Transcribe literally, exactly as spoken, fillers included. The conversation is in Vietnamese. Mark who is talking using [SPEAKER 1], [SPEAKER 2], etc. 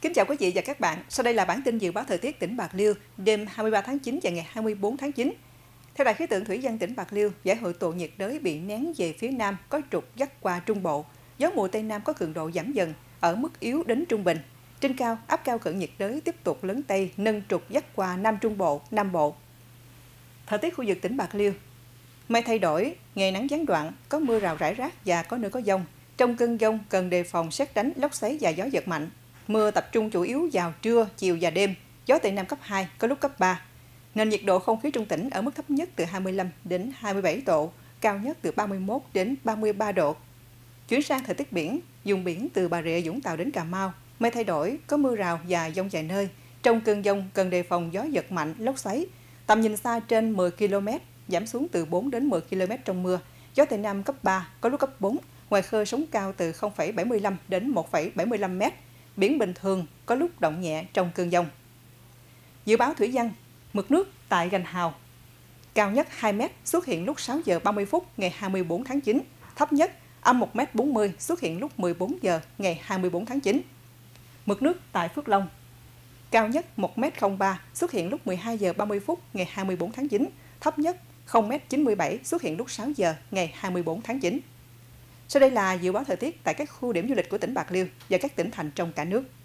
[SPEAKER 1] Kính chào quý vị và các bạn. Sau đây là bản tin dự báo thời tiết tỉnh Bạc Liêu đêm hai mươi ba tháng chín và ngày hai mươi bốn tháng chín. Theo Đài khí tượng thủy văn tỉnh Bạc Liêu, giải hội tụ nhiệt đới bị nén về phía nam có trục dắt qua Trung Bộ. Gió mùa Tây Nam có cường độ giảm dần ở mức yếu đến trung bình. Trên cao, áp cao cận nhiệt đới tiếp tục lấn Tây nâng trục dắt qua Nam Trung Bộ, Nam Bộ. Thời tiết khu vực tỉnh Bạc Liêu. Mây thay đổi, ngày nắng gián đoạn, có mưa rào rải rác và có nơi có dông. Trong cơn dông cần đề phòng sét đánh, lốc xoáy và gió giật mạnh. Mưa tập trung chủ yếu vào trưa, chiều và đêm, gió Tây Nam cấp hai, có lúc cấp ba. Nền nhiệt độ không khí trong tỉnh ở mức thấp nhất từ hai mươi lăm đến hai mươi bảy độ, cao nhất từ ba mươi mốt đến ba mươi ba độ. Chuyển sang thời tiết biển, vùng biển từ Bà Rịa Vũng Tàu đến Cà Mau, mây thay đổi, có mưa rào và dông vài nơi. Trong cơn dông cần đề phòng gió giật mạnh, lốc xoáy. Tầm nhìn xa trên mười ki lô mét, giảm xuống từ bốn đến mười ki lô mét trong mưa. Gió Tây Nam cấp ba, có lúc cấp bốn. Ngoài khơi sóng cao từ không phẩy bảy mươi lăm đến một phẩy bảy mươi lăm mét. Biển bình thường, có lúc động nhẹ trong cơn dông. Dự báo thủy văn, mực nước tại Gành Hào cao nhất hai mét xuất hiện lúc sáu giờ ba mươi phút ngày hai mươi bốn tháng chín, thấp nhất âm một mét bốn mươi xuất hiện lúc mười bốn giờ ngày hai mươi bốn tháng chín. Mực nước tại Phước Long cao nhất một mét không ba xuất hiện lúc mười hai giờ ba mươi phút ngày hai mươi bốn tháng chín, thấp nhất không mét chín mươi bảy xuất hiện lúc sáu giờ ngày hai mươi bốn tháng chín. Sau đây là dự báo thời tiết tại các khu điểm du lịch của tỉnh Bạc Liêu và các tỉnh thành trong cả nước.